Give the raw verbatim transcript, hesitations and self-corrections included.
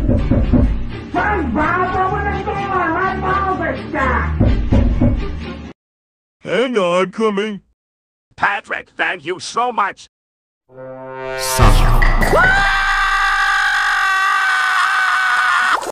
Turn, Bob, open the door! My balls are stuck! Hang on, coming. Patrick, thank you so much. Sucker.